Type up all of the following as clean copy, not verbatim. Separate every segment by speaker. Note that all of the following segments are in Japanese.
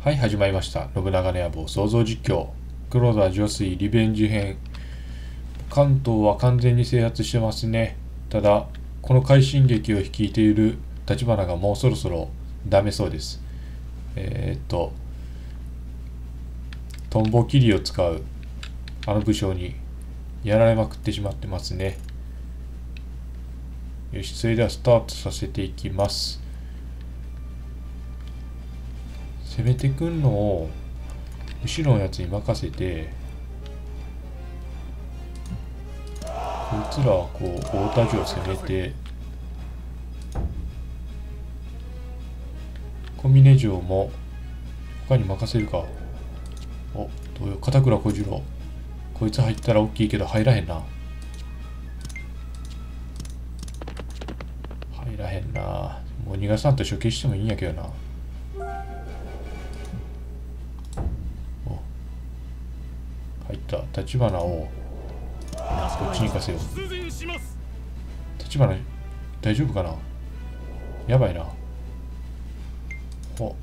Speaker 1: はい、始まりました。信長の野望創造実況。黒田上水リベンジ編。関東は完全に制圧してますね。ただ、この快進撃を率いている立花がもうそろそろダメそうです。トンボ切りを使うあの武将にやられまくってしまってますね。よし、それではスタートさせていきます。攻めてくんのを後ろのやつに任せて、こいつらはこう太田城を攻めて、小峰城も他に任せるか。お、どうよ、片倉小次郎。こいつ入ったら大きいけど入らへんな。入らへんな。もう逃がさんと処刑してもいいんやけどな。入った立花をこっちに行かせよう。立花大丈夫かな。やばいな。お、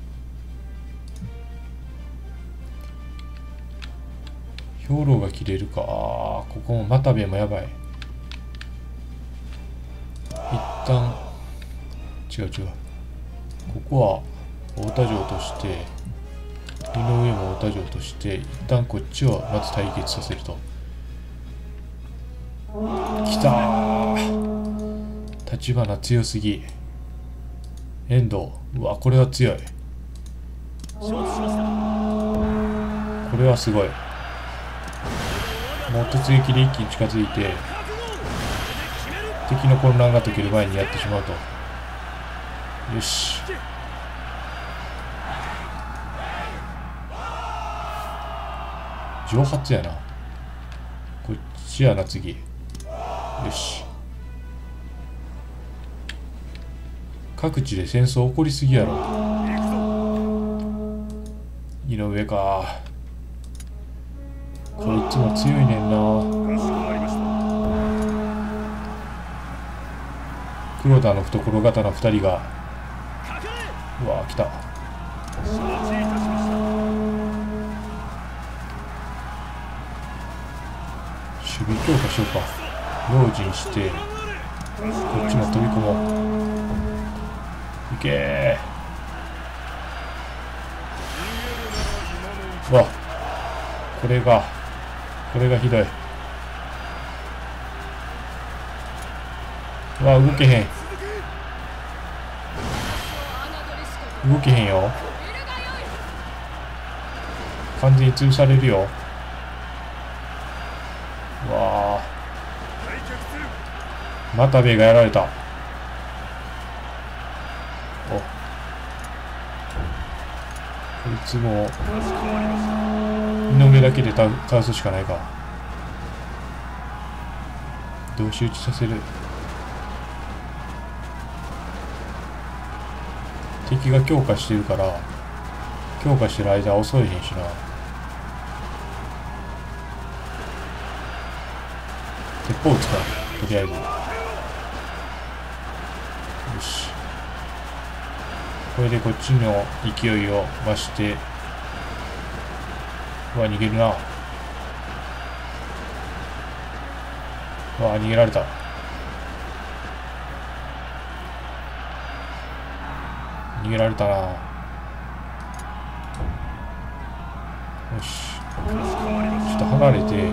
Speaker 1: 兵糧が切れるか。ここも又兵衛もやばい。一旦違う、ここは太田城として、井上も太田城として一旦こっちをまず対決させると。きたー、立花強すぎ。遠藤、うわこれは強い。これはすごい。もう突撃で一気に近づいて敵の混乱が解ける前にやってしまうと。よし、蒸発やな。こっちやな次。よし、各地で戦争起こりすぎやろ。井上か。こいつも強いねんな。黒田の懐刀2人が、うわ来た。守備強化しようか。用心してこっちも飛び込もう。いけー。うわこれがひどい。うわ動けへんよ。完全に潰されるよ。うわあ又兵衛がやられた。お、こいつも井上だけで倒すしかないか。同士打ちさせる。敵が強化してるから強化してる間は遅いへんしな。鉄砲撃つかとりあえず。よし、これでこっちの勢いを増して。うわ逃げるな。うわ逃げられた。逃げられたな。よし、ちょっと離れて。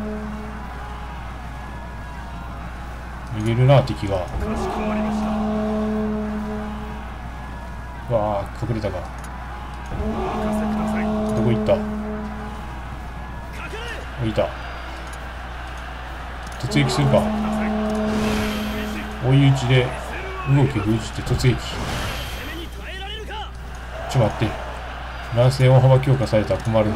Speaker 1: 逃げるな敵が。うわあ隠れたか。どこ行った。いた。突撃するか。追い打ちで動きを封じて突撃。ちょ待って、乱戦大幅強化されたら困る。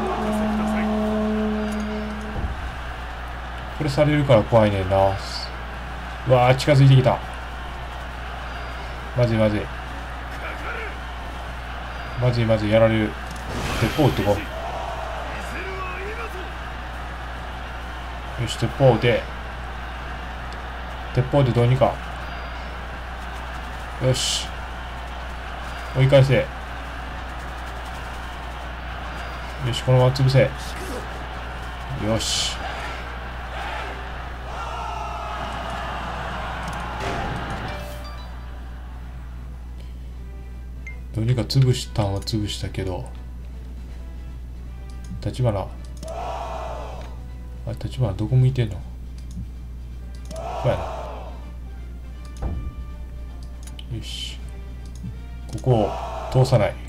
Speaker 1: これされるから怖いねんな。うわー近づいてきた。まずいやられる。鉄砲撃ってこう。よし、鉄砲でどうにか。よし追い返せ。 よし、このまま潰せ。よし。どうにか潰したんは潰したけど、立花、立花どこ向いてんの？こうやな。よし、ここを通さない。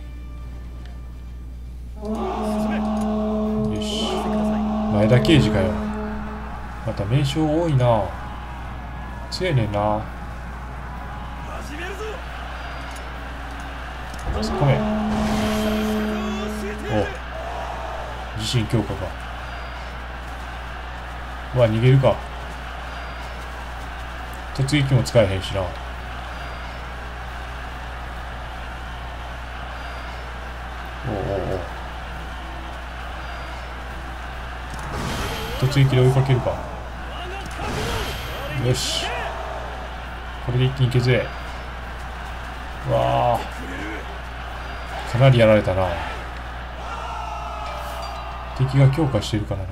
Speaker 1: よし、前田刑事かよ。また名称多いな。強いねんな。突っ込め。お、自信強化か。うわ、逃げるか。突撃も使えへんしな。おうおうおう。突撃で追いかけるか。よし、これで一気に削れ。うわあ、かなりやられたな。敵が強化してるからな。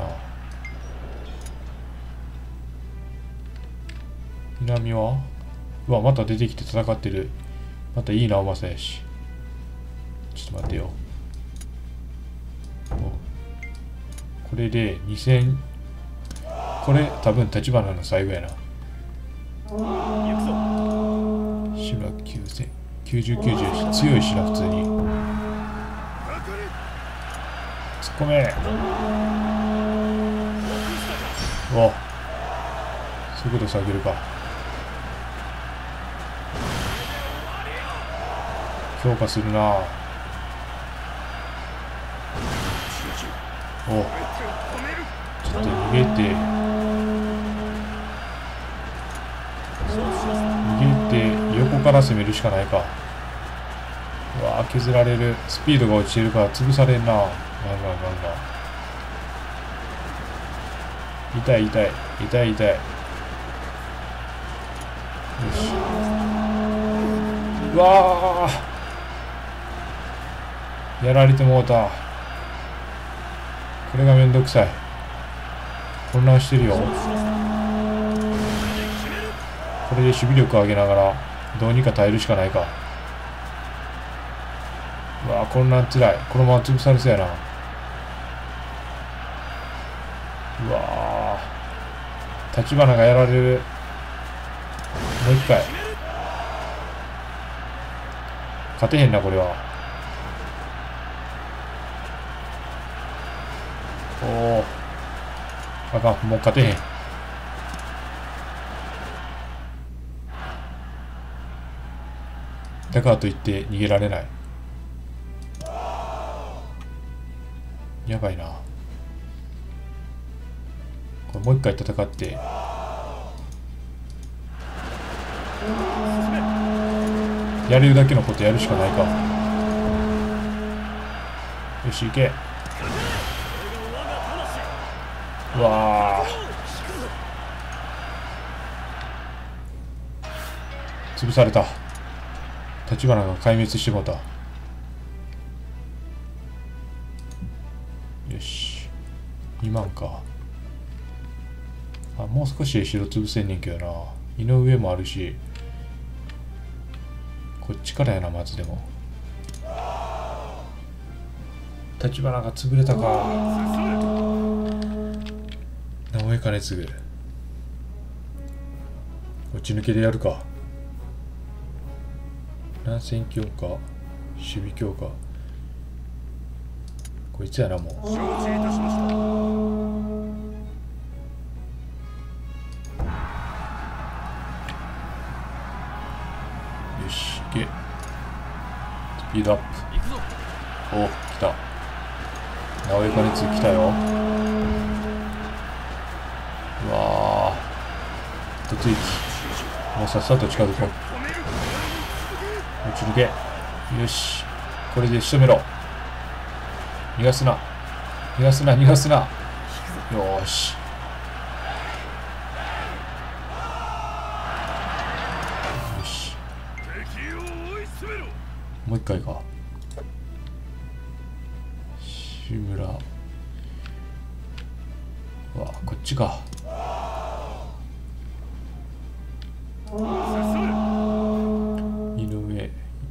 Speaker 1: 南は、うわ、また出てきて戦ってる。またいいな、うまさやし。ちょっと待ってよ。これで2000、これ多分立花の最後やな。志村9000、90、90、強いしな、普通に。突っ込め。お、速度下げるか。強化するな。お、ちょっと逃げて横から攻めるしかないか。うわー、削られる。スピードが落ちてるから潰されんな。ガンガンガンガン。痛い痛い痛い痛い。よし。うわー、やられてもうた。これがめんどくさい。混乱してるよ。これで守備力を上げながらどうにか耐えるしかないか。うわー、混乱つらい。このまま潰されそうやな。うわー、立花がやられる。もう一回。勝てへんな、これは。おお、あかん、もう勝てへん。だからといって逃げられない。やばいな。これもう一回戦ってやれるだけのことやるしかないか。よし、行け。うわー、潰された。立花が壊滅してもうた。よし、2万か。あ、もう少し後ろ潰せんねんけどな。井上もあるし、こっちからやな。まずでも立花が潰れたか。直江兼次、落ち抜けでやるか。南戦強化、守備強化、こいつやな。もう承知いたしました。よし、いけ。スピードアップ。おお、来た。直江兼次来たよ。うわー、突撃。もうさっさと近づこう。落ち抜け。よし、これで仕留めろ。逃がすな逃がすな逃がすな。よーし、よし、もう一回か。 志村。うわ、こっちか。井上。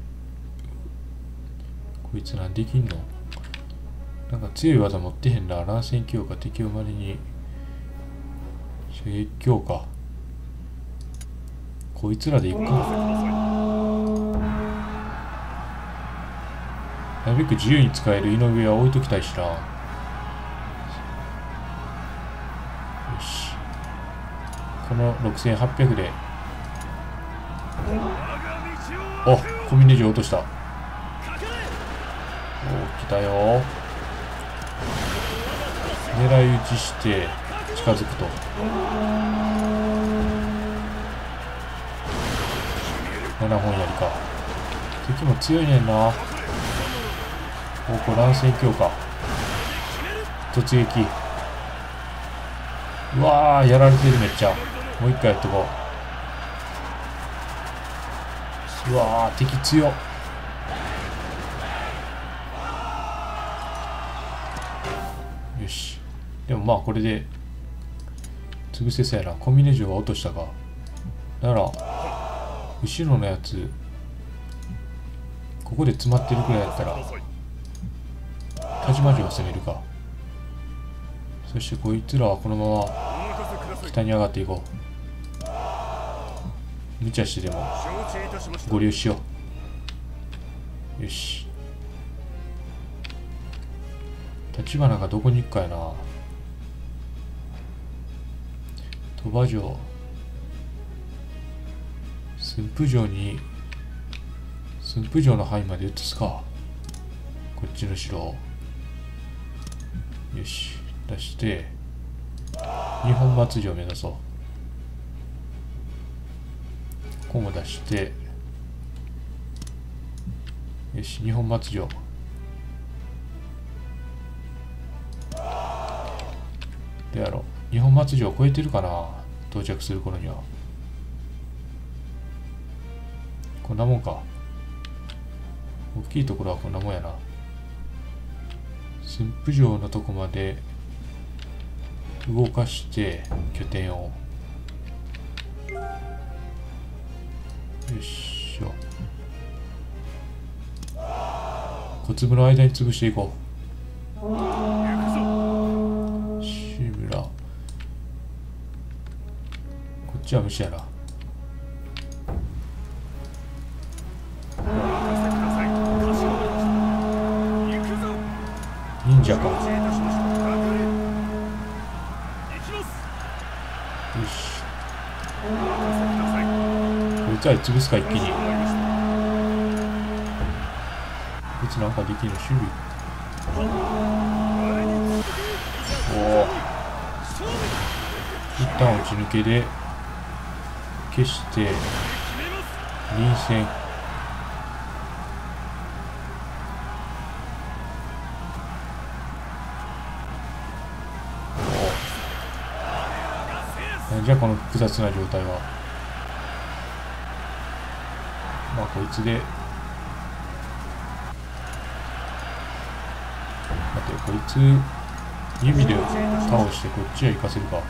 Speaker 1: こいつなんできんの？なんか強い技持ってへんな。乱戦強化、敵をまれに射撃強化。こいつらでいくか。なるべく自由に使える井上は置いときたいしな。よし。この6800で。お、コミネジ落とした。お、来たよ。狙い撃ちして近づくと。7本やりか。敵も強いねんな。お、これ乱戦強化。突撃。うわー、やられてる。めっちゃ。もう一回やっとこう。うわー、敵強っ。よし。でもまあこれで潰せそうやな。コンビネーションは落としたか。なら後ろのやつここで詰まってるくらいやったら田島城を攻めるか。そしてこいつらはこのまま北に上がっていこう。無茶してでも合流しよう。よし。立花がどこに行くかやな。鳥羽城、駿府城に、駿府城の範囲まで移すか。こっちの城を。よし。出して、二本松城を目指そう。ここも出して、よし、二本松城。でやろう。二本松城を超えてるかな、到着する頃には。こんなもんか。大きいところはこんなもんやな。駿府城のとこまで動かして拠点を。よいしょ。小粒の間に潰していこう。志村。こっちは無視やな。忍者か。よし。こいつは潰すか、一気に。こいつなんかできるの、守備。おお。一旦打ち抜けで消して臨戦。なんじゃこの複雑な状態は。まあこいつで待って、こいつ弓で倒してこっちは行かせるか。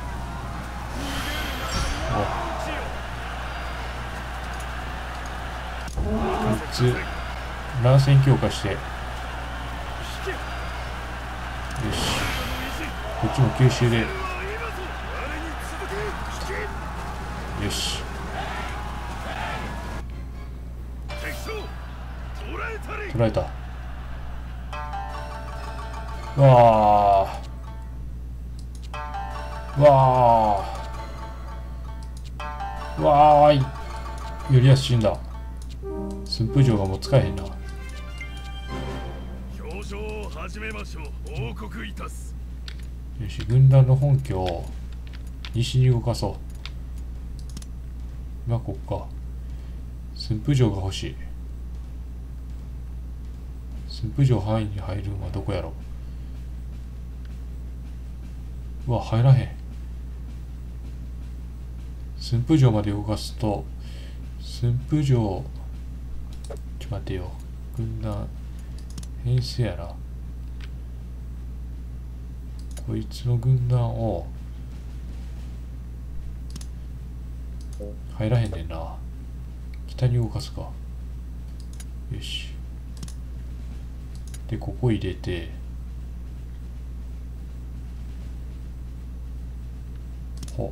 Speaker 1: こいつ乱戦強化して、よし、こっちも吸収で、よし、捕らえた。わーわーわーい。よりやす死んだ。駿府城がもう使えへんな。
Speaker 2: 表彰を始めましょう。報告いたす。
Speaker 1: よし、軍団の本拠を西に動かそう。今こっか。駿府城が欲しい。駿府城範囲に入るのはどこやろう。うわ、入らへん。駿府城まで動かすと、駿府城、ちょっと待てよ。軍団、編成やな。 こいつの軍団を入らへんねんな。北に動かすか。よし。でここ入れて、ほ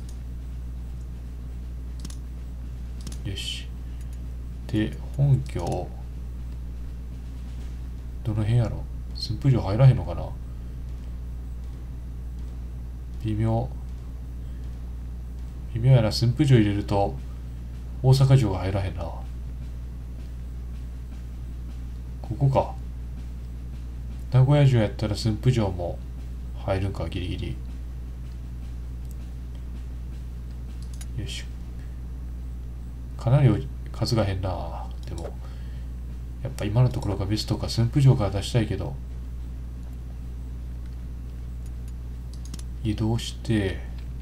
Speaker 1: よし。で本拠をどの辺やろ。駿府城入らへんのかな。微妙やな。駿府城入れると大阪城が入らへんな。ここか。名古屋城やったら駿府城も入るんか。ギリギリ。よし。かなり数が変な。でもやっぱ今のところがベストか。駿府城から出したいけど、移動して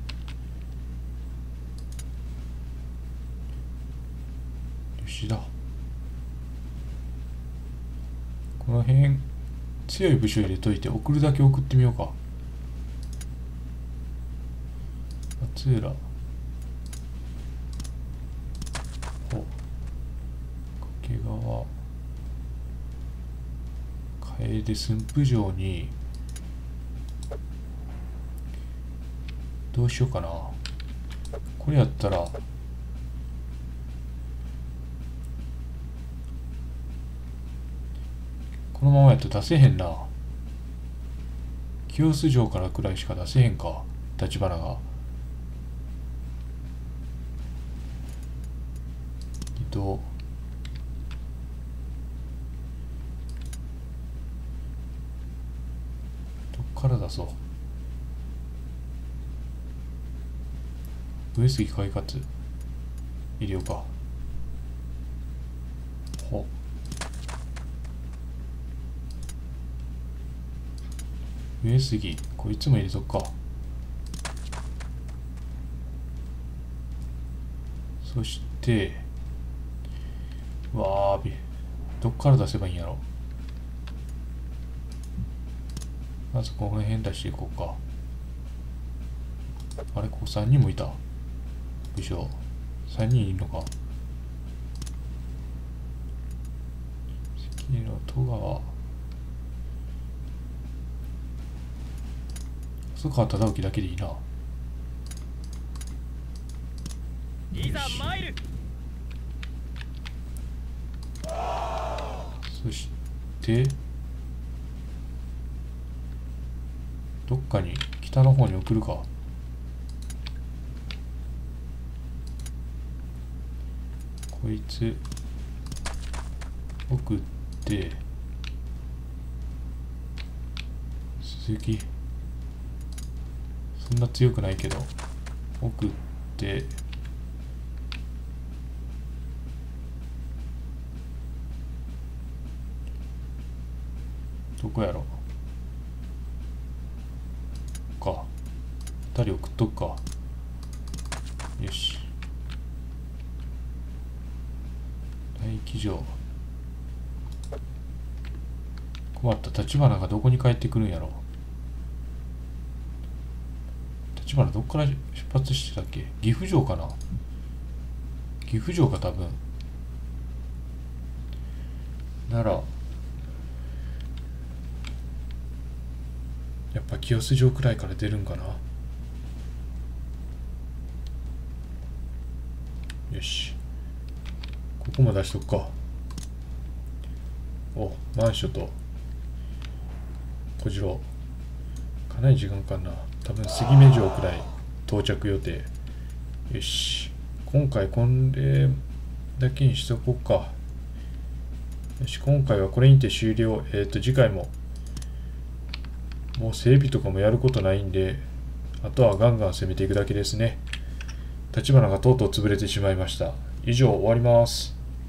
Speaker 1: 吉田、この辺強い武将入れといて送るだけ送ってみようか。松浦、掛川、楓、駿府城にどうしようかな。これやったらこのままやと出せへんな。清洲城からくらいしか出せへんか。橘が移動、どっから出そう。上杉海勝入れようか。ほ上杉、こいつも入れとくか。そしてわあ、どっから出せばいいんやろ。まずこの辺出していこうか。あれ、ここ3人もいた。武将3人いるのか。関の戸川、細川忠興だけでいいな。
Speaker 3: いざ参る。
Speaker 1: そしてどっかに北の方に送るか。こいつ送って、鈴木そんな強くないけど送って、どこやろか。2人送っとくか。よし。大騎乗、困った。橘がどこに帰ってくるんやろ。橘どっから出発してたっけ。岐阜城かな。岐阜城か多分。ならやっぱ清洲城くらいから出るんかな。よし、ここも出しとくか。お、満所と小次郎、かなり時間かかんな。多分杉目城くらい到着予定。よし、今回これだけにしとこうか。よし、今回はこれにて終了。次回ももう整備とかもやることないんで、あとはガンガン攻めていくだけですね。橘がとうとう潰れてしまいました。以上、終わります。